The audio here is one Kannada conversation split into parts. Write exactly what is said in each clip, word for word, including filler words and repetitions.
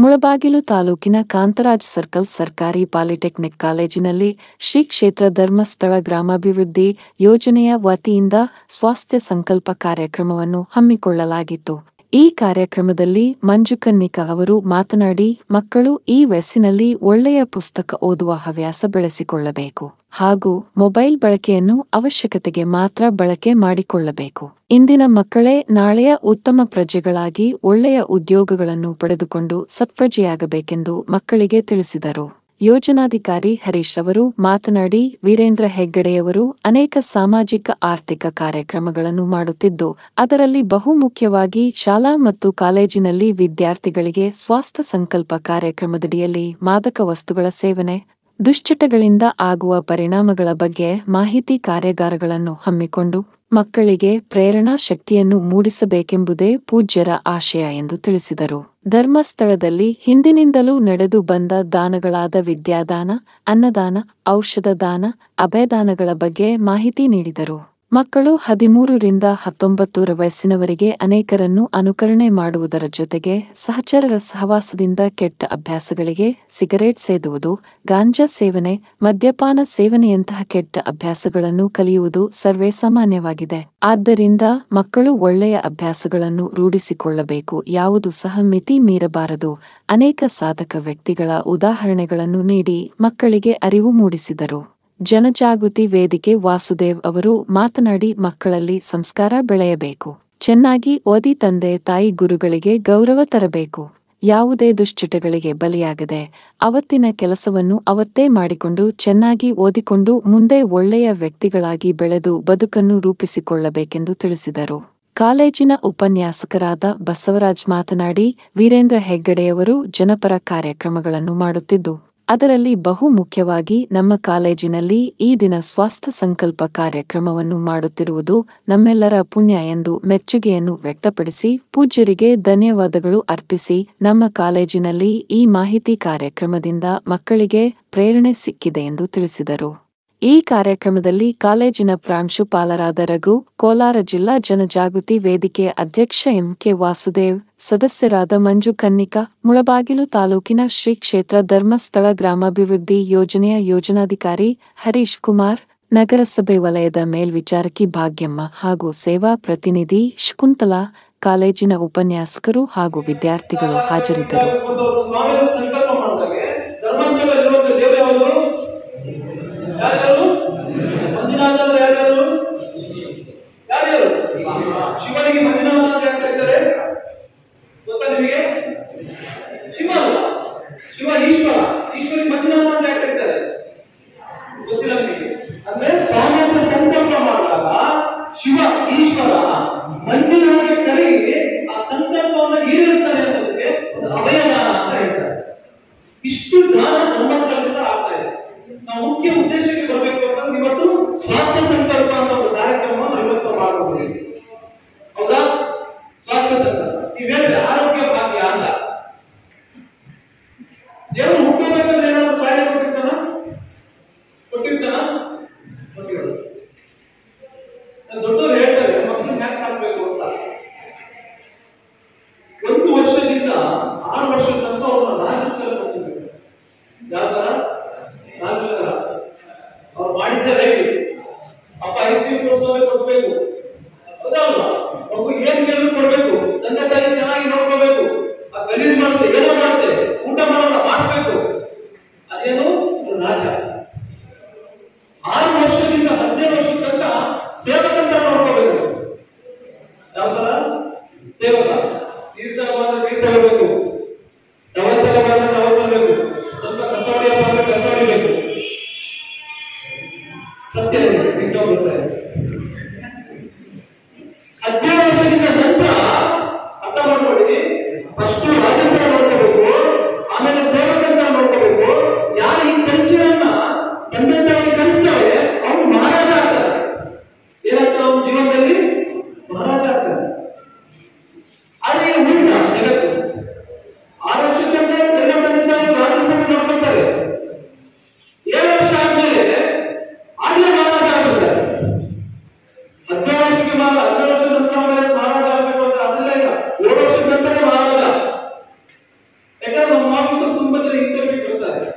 ಮುಳಬಾಗಿಲು ತಾಲೂಕಿನ ಕಾಂತರಾಜ್ ಸರ್ಕಲ್ ಸರ್ಕಾರಿ ಪಾಲಿಟೆಕ್ನಿಕ್ ಕಾಲೇಜಿನಲ್ಲಿ ಶ್ರೀ ಕ್ಷೇತ್ರ ಧರ್ಮಸ್ಥಳ ಗ್ರಾಮಾಭಿವೃದ್ಧಿ ಯೋಜನೆಯ ವತಿಯಿಂದ ಸ್ವಾಸ್ಥ್ಯ ಸಂಕಲ್ಪ ಕಾರ್ಯಕ್ರಮವನ್ನು ಹಮ್ಮಿಕೊಳ್ಳಲಾಗಿತ್ತು. ಈ ಕಾರ್ಯಕ್ರಮದಲ್ಲಿ ಮಂಜು ಕನ್ನಿಕಾ ಅವರು ಮಾತನಾಡಿ, ಮಕ್ಕಳು ಈ ವಯಸ್ಸಿನಲ್ಲಿ ಒಳ್ಳೆಯ ಪುಸ್ತಕ ಓದುವ ಹವ್ಯಾಸ ಬೆಳೆಸಿಕೊಳ್ಳಬೇಕು ಹಾಗೂ ಮೊಬೈಲ್ ಬಳಕೆಯನ್ನು ಅವಶ್ಯಕತೆಗೆ ಮಾತ್ರ ಬಳಕೆ ಮಾಡಿಕೊಳ್ಳಬೇಕು. ಇಂದಿನ ಮಕ್ಕಳೇ ನಾಳೆಯ ಉತ್ತಮ ಪ್ರಜೆಗಳಾಗಿ ಒಳ್ಳೆಯ ಉದ್ಯೋಗಗಳನ್ನು ಪಡೆದುಕೊಂಡು ಸತ್ಪ್ರಜೆಯಾಗಬೇಕೆಂದು ಮಕ್ಕಳಿಗೆ ತಿಳಿಸಿದರು. ಯೋಜನಾಧಿಕಾರಿ ಹರೀಶ್ ಅವರು ಮಾತನಾಡಿ, ವೀರೇಂದ್ರ ಹೆಗ್ಗಡೆಯವರು ಅನೇಕ ಸಾಮಾಜಿಕ ಆರ್ಥಿಕ ಕಾರ್ಯಕ್ರಮಗಳನ್ನು ಮಾಡುತ್ತಿದ್ದು, ಅದರಲ್ಲಿ ಬಹುಮುಖ್ಯವಾಗಿ ಶಾಲಾ ಮತ್ತು ಕಾಲೇಜಿನಲ್ಲಿ ವಿದ್ಯಾರ್ಥಿಗಳಿಗೆ ಸ್ವಾಸ್ಥ್ಯ ಸಂಕಲ್ಪ ಕಾರ್ಯಕ್ರಮದಡಿಯಲ್ಲಿ ಮಾದಕ ವಸ್ತುಗಳ ಸೇವನೆ, ದುಶ್ಚಟಗಳಿಂದ ಆಗುವ ಪರಿಣಾಮಗಳ ಬಗ್ಗೆ ಮಾಹಿತಿ ಕಾರ್ಯಾಗಾರಗಳನ್ನು ಹಮ್ಮಿಕೊಂಡು ಮಕ್ಕಳಿಗೆ ಪ್ರೇರಣಾ ಶಕ್ತಿಯನ್ನು ಮೂಡಿಸಬೇಕೆಂಬುದೇ ಪೂಜ್ಯರ ಆಶಯ ಎಂದು ತಿಳಿಸಿದರು. ಧರ್ಮಸ್ಥಳದಲ್ಲಿ ಹಿಂದಿನಿಂದಲೂ ನಡೆದು ಬಂದ ದಾನಗಳಾದ ವಿದ್ಯಾದಾನ, ಅನ್ನದಾನ, ಔಷಧ ದಾನ, ಅಭಯದಾನಗಳ ಬಗ್ಗೆ ಮಾಹಿತಿ ನೀಡಿದರು. ಮಕ್ಕಳು ಹದಿಮೂರರಿಂದ ಹತ್ತೊಂಬತ್ತರ ವಯಸ್ಸಿನವರೆಗೆ ಅನೇಕರನ್ನು ಅನುಕರಣೆ ಮಾಡುವುದರ ಜೊತೆಗೆ ಸಹಚರರ ಸಹವಾಸದಿಂದ ಕೆಟ್ಟ ಅಭ್ಯಾಸಗಳಿಗೆ ಸಿಗರೇಟ್ ಸೇದುವುದು, ಗಾಂಜಾ ಸೇವನೆ, ಮದ್ಯಪಾನ ಸೇವನೆಯಂತಹ ಕೆಟ್ಟ ಅಭ್ಯಾಸಗಳನ್ನು ಕಲಿಯುವುದು ಸರ್ವೇಸಾಮಾನ್ಯವಾಗಿದೆ. ಆದ್ದರಿಂದ ಮಕ್ಕಳು ಒಳ್ಳೆಯ ಅಭ್ಯಾಸಗಳನ್ನು ರೂಢಿಸಿಕೊಳ್ಳಬೇಕು, ಯಾವುದು ಸಹ ಮಿತಿ ಮೀರಬಾರದು. ಅನೇಕ ಸಾಧಕ ವ್ಯಕ್ತಿಗಳ ಉದಾಹರಣೆಗಳನ್ನು ನೀಡಿ ಮಕ್ಕಳಿಗೆ ಅರಿವು ಮೂಡಿಸಿದರು. ಜನಜಾಗೃತಿ ವೇದಿಕೆ ವಾಸುದೇವ್ ಅವರು ಮಾತನಾಡಿ, ಮಕ್ಕಳಲ್ಲಿ ಸಂಸ್ಕಾರ ಬೆಳೆಯಬೇಕು, ಚೆನ್ನಾಗಿ ಓದಿ ತಂದೆ ತಾಯಿ ಗುರುಗಳಿಗೆ ಗೌರವ ತರಬೇಕು, ಯಾವುದೇ ದುಶ್ಚಟಗಳಿಗೆ ಬಲಿಯಾಗದೆ ಅವತ್ತಿನ ಕೆಲಸವನ್ನು ಅವತ್ತೇ ಮಾಡಿಕೊಂಡು ಚೆನ್ನಾಗಿ ಓದಿಕೊಂಡು ಮುಂದೆ ಒಳ್ಳೆಯ ವ್ಯಕ್ತಿಗಳಾಗಿ ಬೆಳೆದು ಬದುಕನ್ನು ರೂಪಿಸಿಕೊಳ್ಳಬೇಕೆಂದು ತಿಳಿಸಿದರು. ಕಾಲೇಜಿನ ಉಪನ್ಯಾಸಕರಾದ ಬಸವರಾಜ್ ಮಾತನಾಡಿ, ವೀರೇಂದ್ರ ಹೆಗ್ಗಡೆಯವರು ಜನಪರ ಕಾರ್ಯಕ್ರಮಗಳನ್ನು ಮಾಡುತ್ತಿದ್ದು, ಅದರಲ್ಲಿ ಬಹು ಮುಖ್ಯವಾಗಿ ನಮ್ಮ ಕಾಲೇಜಿನಲ್ಲಿ ಈ ದಿನ ಸ್ವಾಸ್ಥ್ಯ ಸಂಕಲ್ಪ ಕಾರ್ಯಕ್ರಮವನ್ನು ಮಾಡುತ್ತಿರುವುದು ನಮ್ಮೆಲ್ಲರ ಪುಣ್ಯ ಎಂದು ಮೆಚ್ಚುಗೆಯನ್ನು ವ್ಯಕ್ತಪಡಿಸಿ ಪೂಜ್ಯರಿಗೆ ಧನ್ಯವಾದಗಳು ಅರ್ಪಿಸಿ, ನಮ್ಮ ಕಾಲೇಜಿನಲ್ಲಿ ಈ ಮಾಹಿತಿ ಕಾರ್ಯಕ್ರಮದಿಂದ ಮಕ್ಕಳಿಗೆ ಪ್ರೇರಣೆ ಸಿಕ್ಕಿದೆ ಎಂದು ತಿಳಿಸಿದರು. ಈ ಕಾರ್ಯಕ್ರಮದಲ್ಲಿ ಕಾಲೇಜಿನ ಪ್ರಾಂಶುಪಾಲರಾದ ರಘು, ಕೋಲಾರ ಜಿಲ್ಲಾ ಜನಜಾಗೃತಿ ವೇದಿಕೆಯ ಅಧ್ಯಕ್ಷ ಎಂ ಕೆ ವಾಸುದೇವ್, ಸದಸ್ಯರಾದ ಮಂಜು ಕನ್ನಿಕಾ, ಮುಳಬಾಗಿಲು ತಾಲೂಕಿನ ಶ್ರೀ ಕ್ಷೇತ್ರ ಧರ್ಮಸ್ಥಳ ಗ್ರಾಮಾಭಿವೃದ್ಧಿ ಯೋಜನೆಯ ಯೋಜನಾಧಿಕಾರಿ ಹರೀಶ್ ಕುಮಾರ್, ನಗರಸಭೆ ವಲಯದ ಮೇಲ್ವಿಚಾರಕಿ ಭಾಗ್ಯಮ್ಮ ಹಾಗೂ ಸೇವಾ ಪ್ರತಿನಿಧಿ ಶಕುಂತಲಾ, ಕಾಲೇಜಿನ ಉಪನ್ಯಾಸಕರು ಹಾಗೂ ವಿದ್ಯಾರ್ಥಿಗಳು ಹಾಜರಿದ್ದರು. ಶಿವನಿಗೆ ಮಂಜುನಾಥ ಅಂತ ಯಾಕೆ ಕರೀತಾರೆ ಗೊತ್ತಾ ನಿಮಗೆ? ಶಿವ ಅಲ್ಲ, ಶಿವ ಈಶ್ವರ. ಈಶ್ವರಿಗೆ ಮಂಜುನಾಥ ಅಂತ ಯಾಕೆ ಕರೀತಾರೆ ಗೊತ್ತಿಲ್ಲ ನಿಮಗೆ? ಅಂದ್ರೆ ಸ್ವಾಮಿ ಅಂತ ಸಂಕಲ್ಪ ಮಾಡಿದಾಗ ಶಿವ ಈಶ್ವರ ಮಂಜುನಾಥಗೆ ಕರೆಗಿ ಆ ಸಂಕಲ್ಪವನ್ನು ಈಡೇರಿಸ್ತಾನೆ ಅನ್ನೋದಕ್ಕೆ ಒಂದು ಅಭಯದಾನ ಅಂತ ಹೇಳ್ತಾರೆ. ಇಷ್ಟು ದಾನ ಧರ್ಮಸ್ಥಳದಿಂದ ಆಗ್ತಾ ಇದೆ. ನಾವು ಮುಖ್ಯ ಉದ್ದೇಶಕ್ಕೆ ಬರಬೇಕು ಅಂತಂದ್ರೆ ಇವತ್ತು ಸ್ವಾಸ್ಥ್ಯ ಸಂಕಲ್ಪ ಅನ್ನೋ ಒಂದು ಕಾರ್ಯಕ್ರಮವನ್ನು ಇವತ್ತು ಮಾಡಬಹುದು. ಹೌದಾ? ಸ್ವಾಸ್ಥ್ಯ ಸಂಕಲ್ಪ ನೀವ್ ಹೇಳಿದ್ರೆ ಆರೋಗ್ಯ ಭಾಗ್ಯ ಅಂತ. ದೇವರು ಹುಟ್ಟಬೇಕಂದ್ರೆ ಏನಾದ್ರು ಕಾಯಿಲೆ ಕೊಟ್ಟಿರ್ತಾನ ಕೊಟ್ಟಿರ್ತಾನ ಕೊಟ್ಟಿರೋದು. ದೊಡ್ಡವರು ಹೇಳ್ತಾರೆ ಮಕ್ಕಳು ಮ್ಯಾಥ್ಸ್ ಹಾಕ್ಬೇಕು ಅಂತ. ಒಂದು ವರ್ಷದಿಂದ ಆರು ವರ್ಷದ ತನಕ ಅವ್ರನ್ನ ರಾಜಕೀಯ ಯಾವ ತರ ರಾಜಕೀಯ ತುಂಬಾ ಜನ ಇಂಟರ್ವ್ಯೂ ಬರ್ತಾರೆ.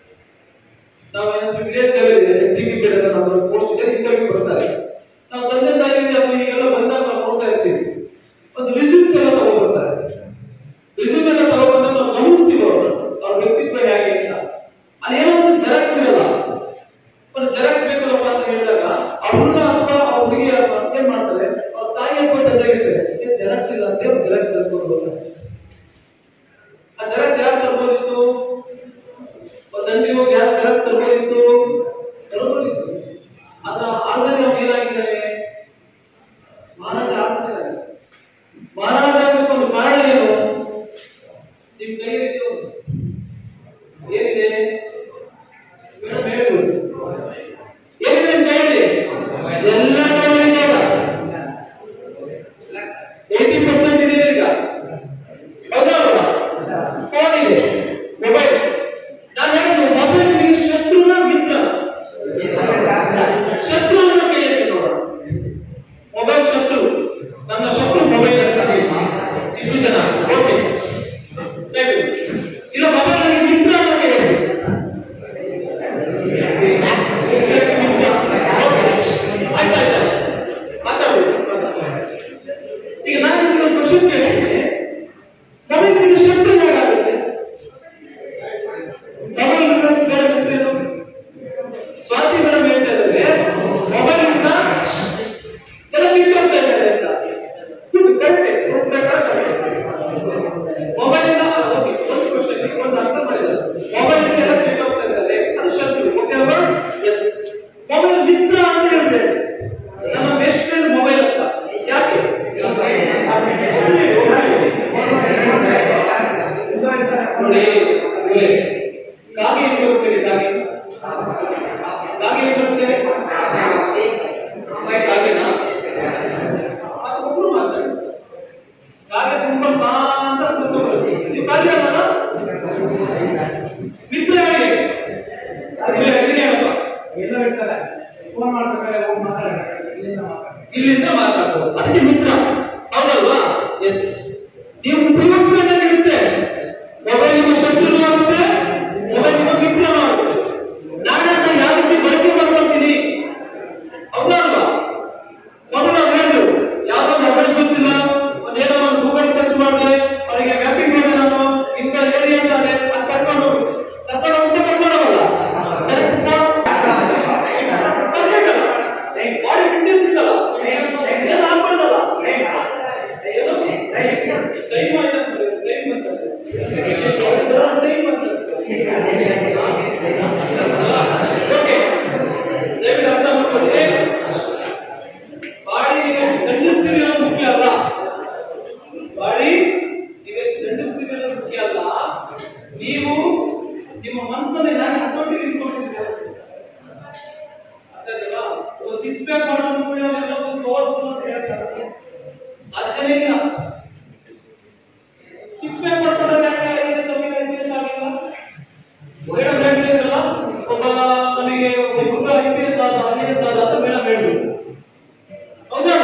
ನಾವು ವಿಲೇಜ್ ಲೆವೆಲ್ ಇದೆ ಎಕ್ಸಿಕ್ಯೂಟಿವ್ ನಾವು ಪೋಸ್ಟ್ ಇದೆ ಇಂಟರ್ವ್ಯೂ ಬರ್ತಾರೆ. ನಾವು ತಂದೆ ತಾಯಿಗೆ ಅದು ಈಗೆಲ್ಲ ಬಂದಾಗ ನಾವು ನೋಡ್ತಾ ಇರ್ತೀವಿ. ಒಂದು ರಿಸ್ಯೂಮ್ಸ್ ಎಲ್ಲ ತಗೊಂಡ್ಬರ್ತಾರೆ. ರಿಸ್ಯೂಮ್ ಎಲ್ಲ ತಗೊಂಡ್ಬಂದಾಗ ನಾವು ಗಮನಿಸ್ತೀವಿ ಅವ್ರು ಅವ್ರ ವ್ಯಕ್ತಿತ್ವ ಹೇಗೆ ಅಂತ. ಅದೇನೋ ಒಂದು ಜೆರಾಕ್ಸ್ ಇರಲ್ಲ. ಒಂದು ಜೆರಾಕ್ಸ್ ಬೇಕಲ್ಲಪ್ಪ ಅಂತ ಹೇಳಿದಾಗ ಆ ಹುಡುಗ ಅಥವಾ ಆ ಹುಡುಗಿ ಏನ್ ಮಾಡ್ತಾರೆ, ಅವ್ರ ತಾಯಿ ಅಥವಾ ತಂದೆ ಇರ್ತಾರೆ, ಜೆರಾಕ್ಸ್ ಇಲ್ಲ ಅಂತ ಅವ್ರು ಜೆರಾಕ್ಸ್ ತರ್ಕೊಂಡು ಹೋಗ್ತಾರೆ. ಆ ಜೆರಾಕ್ಸ್ ಯಾರು ತರ್ಬೋದಿತ್ತು? ಒಂದು ಅಂಗಡಿ ಹೋಗಿ ಯಾರು ಜೆರಾಕ್ಸ್ ತರ್ಬೋದಿತ್ತು? ತರ್ಬೋದಿತ್ತು. ಆದ್ರೆ ಆಲ್ರೆಡಿ ಅವ್ರು ಏನಾಗಿದ್ದಾರೆ, ಮಹಾರಾಜ ಆಗ್ತಿದ್ದಾರೆ. ಮಹಾರಾಜ ಒಂದು ಕಾರಣ ಏನು? ನಿಮ್ ಕೈಯಲ್ಲಿತ್ತು ಏನಿದೆ ಮೇಡಮ್ ಹೇಳ್ಬೋದು. ಏನಿದೆ ನಿಮ್ ಕೈಯಲ್ಲಿ? ಎಲ್ಲ ಕೈಯಲ್ಲಿ ಏಟಿ ಪರ್ಸೆಂಟ್ ಇದೆ ಈಗ. ಹೌದಾ? ಫೋನ್ ಇದೆ, ಮೊಬೈಲ್. ನಾನು ಹೇಳಿದ್ದು ಮೊಬೈಲ್ ನಿಮಗೆ ಶತ್ರುನ ಮಿತ್ರ? ಶತ್ರುವಿನ ಕೈಯಲ್ಲಿ ನೋಡೋಣ. ಮೊಬೈಲ್ ಶತ್ರು, ನನ್ನ ಶತ್ರು ಮೊಬೈಲ್. ಇಷ್ಟು ಜನ ಓಕೆ. ಇಲ್ಲ ಮೊಬೈಲ್ ನನಗೆ ಮಿತ್ರ ಅಂತ ಕೇಳಿ. ಈಗ ನಾನು ನಿಮಗೆ ಒಂದು ಕ್ವಶನ್ ಕೇಳ್ತೀನಿ. ಮೊಬೈಲ್ ನಿಮಗೆ ಶತ್ರು ಹೇಗಾಗುತ್ತೆ? ಮೊಬೈಲ್ ಮೇಡಮ್ ಹೆಸರೇನು? ಸ್ವಾತಿ ಮೇಡಮ್ ಹೇಳ್ತಾ ಇದ್ದಾರೆ ಮೊಬೈಲ್ ಇಂದ ಎಲ್ಲ ಬಿಟ್ಟು ಹೋಗ್ತಾ ಇದ್ದಾರೆ ಅಂತ. ಮೊಬೈಲ್ ಇಂದ ಓಕೆ ಒಂದು ಕ್ವಶನ್ ಒಂದು ಆನ್ಸರ್ ಮಾಡಿದ್ದಾರೆ. ಮೊಬೈಲ್ ಇಂದ ಎಲ್ಲ ಬಿಟ್ಟು ಹೋಗ್ತಾ ಇದ್ದಾರೆ, ಅದು ಶತ್ರು. ಓಕೆ ಅಲ್ವಾ? ಎಸ್. ಮೊಬೈಲ್ ಮಿತ್ರ ಅಂತ ಹೇಳಿದೆ. ನಮ್ಮ ಬೆಸ್ಟ್ ಫ್ರೆಂಡ್ ಮೊಬೈಲ್ ಅಂತ. ಯಾಕೆ? ನೋಡಿ ಕಾಗೆ ಏನು ಹೋಗ್ತೇನೆ? ಕಾಗೆ ಕಾಗೆ ಏನು ಹೋಗ್ತೇನೆ? ಕಾಗೆನಾ? ಅದು ಒಬ್ರು ಮಾತಾಡಿ. ಕಾಗೆ ತುಂಬಾ ಅಂತ ಬರುತ್ತೆ. ನೀವು ಕಾಗೆ ಅಲ್ಲ ಮಿತ್ರ ಹೇಳಿ ಎಲ್ಲ ಹೇಳ್ತಾರೆ. ಫೋನ್ ಮಾಡ್ತಾರೆ, ಇಲ್ಲಿಂದ ಮಾತಾಡ್ತಾರೆ, ಅದಕ್ಕೆ ಮಿತ್ರ. ಹೌದಲ್ವಾ? ಎಸ್. ನೀವು ಉಪಯೋಗಿಸ್ಕೊಂಡಾಗ ಇರುತ್ತೆ. ಮೊಬೈಲ್ ನಿಮ್ಮ ಶತ್ರು ಆಗುತ್ತೆ, ಮೊಬೈಲ್ ನಿಮ್ಮ ಮಿತ್ರನೂ ಆಗುತ್ತೆ. ನಾನು ಯಾವ ರೀತಿ ಬಳಕೆ ಮಾಡ್ಕೊಳ್ತೀನಿ? ಹೌದಾ ಅಲ್ವಾ? ಮೊದಲು ಹೇಳಿದ್ರು ಯಾವ್ದೊಂದು ಅಡ್ರೆಸ್ ಗೊತ್ತಿಲ್ಲ, ಒಂದೇನೋ ಒಂದು ಗೂಗಲ್ ಸರ್ಚ್ ಮಾಡಿದೆ, ಅವರಿಗೆ ಮ್ಯಾಪಿಂಗ್ ಮಾಡಿದೆ, ನಾನು ಇಂಥ ಹೇಳಿ ಅಂತಾರೆ, ಅದು ಕರ್ಕೊಂಡು ಹೋಗಿ ಕರ್ಕೊಂಡು ಹೋಗುತ್ತೆ. ಕರ್ಕೊಂಡು ಹೋಗಲ್ಲ ಬಾಡಿ ಫಿಟ್ನೆಸ್ ಇದ್ದಲ್ಲ, ಏನು ಹಾಕೊಂಡಲ್ಲ, ಏನು ಟೈಮ್ ಆಯ್ತು ಟೈಮ್ ಬಂತಂದ್ರೆ ಟೈಮ್ ಬಂತಂದ್ರೆ ಓಕೆ. ದಯವಿಟ್ಟು ಅರ್ಥ ಮಾಡ್ಕೊಳ್ಳಿ. ಬಾಡಿ ನೀವೆಷ್ಟು ದಂಡಿಸ್ತೀರಿ ಅನ್ನೋದು ಮುಖ್ಯ ಅಲ್ಲ. ಬಾಡಿ ನೀವೆಷ್ಟು ದಂಡಿಸ್ತೀರಿ ಅನ್ನೋದು ಮುಖ್ಯ ಅಲ್ಲ. ನೀವು ನಿಮ್ಮ ಮನಸ್ಸನ್ನ ಯಾಕೆ ಹತ್ತೊಟ್ಟಿಗೆ ಇಟ್ಕೊಂಡಿದ್ದೀರಿ? ಸಿಕ್ಸ್ ಪ್ಯಾಕ್ ಮಾಡೋದು ಕೂಡ ಪವರ್ಫುಲ್ ಅಂತ ಹೇಳ್ತಾರೆ. ಸಾಧ್ಯನೇ ಇಲ್ಲ. ಸಿಕ್ಸ್ ಪ್ಯಾಕ್ ಮಾಡ್ಕೊಂಡ್ರೆ ಐ ಎಸ್ ಆಗಿಲ್ಲ, ಐ ಪಿ ಎಸ್ ಆಗಿಲ್ಲ. ಮೇಡಮ್ ಹೇಳ್ತಿದ್ರಲ್ಲ, ಒಬ್ಬ ನನಗೆ ಒಬ್ಬ ಐ ಪಿ ಎಸ್ ಆದ, ಐ ಎಸ್ ಆದ ಅಂತ ಮೇಡಮ್ ಹೇಳಿದ್ರು. ಹೌದಾ?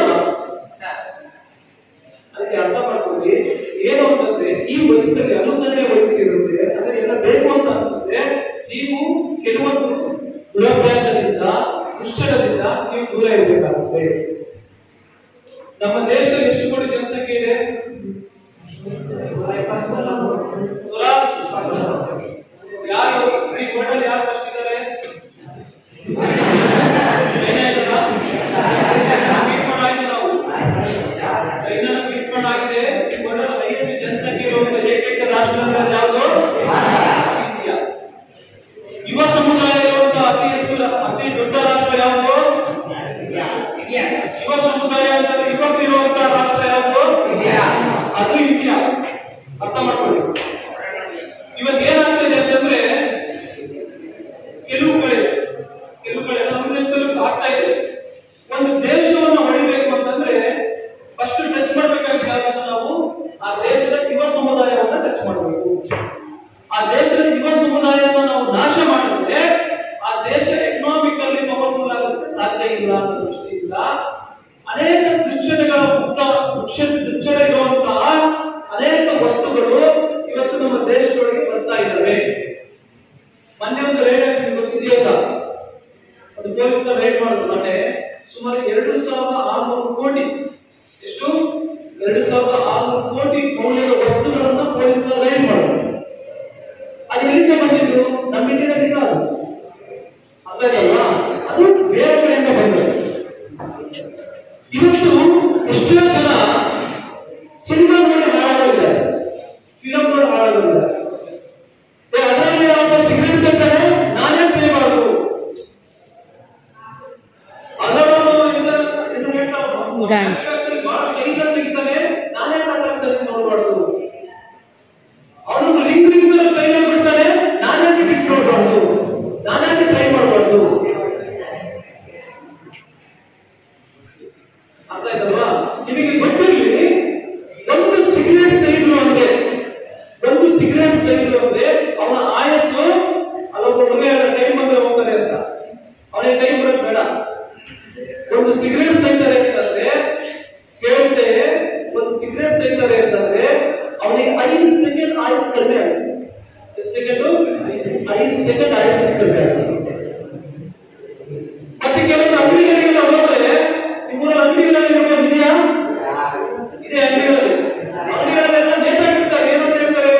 ಅದಕ್ಕೆ ಅರ್ಥ ಮಾಡ್ಕೊಳ್ಳಿ. ಏನು ಅಂತಂದ್ರೆ ಈ ವಯಸ್ಸಲ್ಲಿ ಹನ್ನೊಂದನೇ ವಯಸ್ಸಿರುತ್ತೆ, ಅದನ್ನೆಲ್ಲ ಬೇಕು ಅಂತ ಅನ್ಸುತ್ತೆ. ನೀವು ಕೆಲವೊಂದು ದುರಭ್ಯಾಸದಿಂದ ದುಶ್ಚಟದಿಂದ ನೀವು ದೂರ ಇರಬೇಕಾಗುತ್ತೆ. ನಮ್ಮ ದೇಶದಲ್ಲಿ ಎಷ್ಟು ಕೋಟಿ ಜನಸಂಖ್ಯೆ ಇದೆ? ಯಾರು ಈ ವರ್ಲ್ಡ್ ಯಾರು ಫಸ್ಟ್ ಇದ್ದಾರೆ? ನಾವು ಚೈನಾ ಟ್ರೀಟ್ಮೆಂಟ್ ಆಗಿದೆ. ಈ ವರ್ಲ್ಡ್ ಹೈಯೆಸ್ಟ್ ಜನಸಂಖ್ಯೆ ಇರುವಂತಹ ಏಕೈಕ ರಾಷ್ಟ್ರ ಅಂದ್ರೆ ಯಾವುದು? ಇಂಡಿಯಾ. ಯುವ ಸಮುದಾಯ ಇರುವಂತಹ ಅತಿ ಹೆಚ್ಚು ಅತಿ ದೊಡ್ಡ ರಾಷ್ಟ್ರ ಯಾವುದು? ಯುವ ಸಮುದಾಯ ಅಂತಂದ್ರೆ ಯುವಕರು ಇರುವಂತಹ ರಾಷ್ಟ್ರ ಯಾವುದು? ಅದು ಇಂಡಿಯಾ. ಅರ್ಥ ಮಾಡ್ಕೊಳ್ಳಿ. ಇವತ್ತು ಏನಾಗ್ತಿದೆ ಅಂತಂದ್ರೆ ಕೆಲವು ಕಡೆ ಕೆಲವು ಕಡೆ ನಮ್ಮ ದೇಶದಲ್ಲೂ ಆಗ್ತಾ ಇದೆ. ಒಂದು ದೇಶವನ್ನು ಹೊಡಿಬೇಕು ಅಂತಂದ್ರೆ ಫಸ್ಟ್ ಟಚ್ ಮಾಡ್ಬೇಕಾಗಿದ್ದಾಗ ನಾವು ಆ ದೇಶದ ಯುವ ಸಮುದಾಯವನ್ನ ಟಚ್ ಮಾಡಬೇಕು. ಆ ದೇಶದ ಯುವ ಸಮುದಾಯವನ್ನು ನಾವು ನಾಶ ಮಾಡಿದ್ರೆ ಆ ದೇಶ ಎಕನಾಮಿಕಲಿ ಪವರ್ಫುಲ್ ಆಗೋದಕ್ಕೆ ಸಾಧ್ಯ ಇಲ್ಲ ಅನ್ನೋ ದೃಷ್ಟಿಯಿಂದ ಅನೇಕ ದುಶ್ಚಟಗಳ ಮುಕ್ತ ದುಶ್ಚಟ ಇರುವಂತಹ ಅನೇಕ ವಸ್ತುಗಳು ಇವತ್ತು ನಮ್ಮ ದೇಶದೊಳಗೆ ಬರ್ತಾ ಇದ್ದಾವೆ. ಅವನ ಆಯಸ್ಸು ಅಲ್ಲೊಬ್ಬ ಮನೆ ಟೈಮ್ ಬಂದ್ರೆ ಹೋಗ್ತಾರೆ ಅಂತ, ಅವನಿಗೆ ಟೈಮ್ ಬರೋದು ಬೇಡ. ಒಂದು ಸಿಗರೇಟ್ ಸೇರ್ತಾರೆ ಅಂತಂದ್ರೆ ಕೇಳುತ್ತೆ, ಒಂದು ಸಿಗರೇಟ್ ಸೇರ್ತಾರೆ ಅಂತಂದ್ರೆ ಅವನಿಗೆ ಐದು ಸೆಕೆಂಡ್ ಆಯಸ್ ಕಡಿಮೆ ಆಗುತ್ತೆ. ಸೆಕೆಂಡ್ ಐದು ಸೆಕೆಂಡ್ ಆಯಸ್ ಕಡಿಮೆ ಆಗುತ್ತೆ. ಮತ್ತೆ ಕೆಲವೊಂದು ಅಂಗಡಿಗಳಿಗೆಲ್ಲ ಹೋದ್ರೆ, ನಿಮ್ಮೂರಲ್ಲಿ ಅಂಗಡಿಗಳಲ್ಲಿ ಇದೆಯಾ? ಇದೆ ಅಂಗಡಿಗಳಲ್ಲಿ. ಅಂಗಡಿಗಳಲ್ಲೆಲ್ಲ ನೇತಾಡ್ತಾರೆ, ಏನಂತ ಹೇಳ್ತಾರೆ?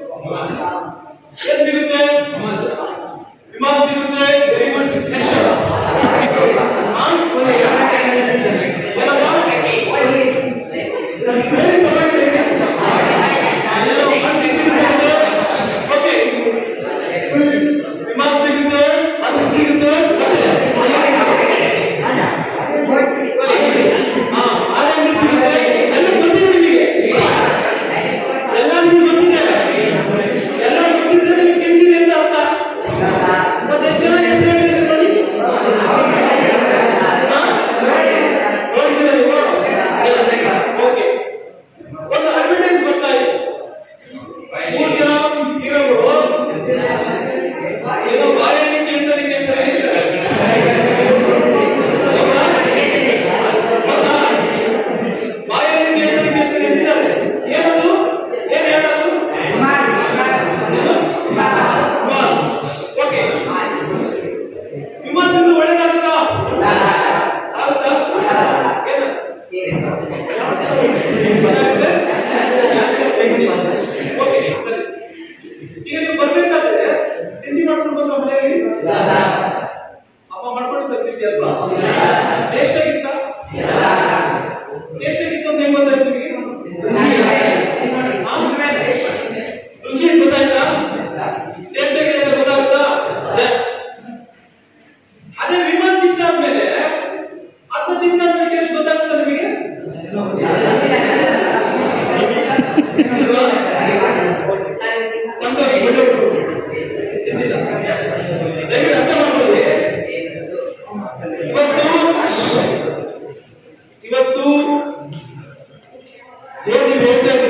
ಏನ್ ಸಿಗುತ್ತೆ? ವಿಮಾನ ಸಿಗುತ್ತೆ. Very good. ನೆಕ್ಸ್ಟ್ ವಿಮಾನ ಸಿಗುತ್ತೆ, ಅದು ಸಿಗುತ್ತೆ. ಈಗ ನೀವು ಬರ್ಬೇಕಾದ್ರೆ ತಿಂಡಿ ಮಾಡ್ಕೊಂಡು ಬಂದ ಮನೆಯಲ್ಲಿ ಅಮ್ಮ ಮಾಡ್ಕೊಂಡಿದ್ದ ತಿಂಡಿ ಅಲ್ವಾ? ಟೇಸ್ಟ್ ಆಗಿತ್ತ? ಟೇಸ್ಟ್ ಆಗಿತ್ತು ಅಂತ ಹೆಂಗ್ ಗೊತ್ತಾಯ್ತು ನಿಮಗೆ? ರುಚಿ ಗೊತ್ತಾಯ್ತಾ? ಟೇಸ್ಟ್ ಆಗಿದೆ ಅಂತ ಗೊತ್ತಾಗುತ್ತಾ? ಅದೇ ವಿಮಾನ ತಿಂದಾದ್ಮೇಲೆ ಅದನ್ನ ತಿಂದಾದ್ಮೇಲೆ ಟೇಸ್ಟ್ ಗೊತ್ತಾಗುತ್ತಾ ನಿಮಗೆ? ಅರ್ಥ ಮಾಡ್ಕೊಳ್ಳಿ. ಇವತ್ತು ಇವತ್ತು ಏನು ನೀವು ಹೇಳ್ತಾ ಇದ್ದೀರಿ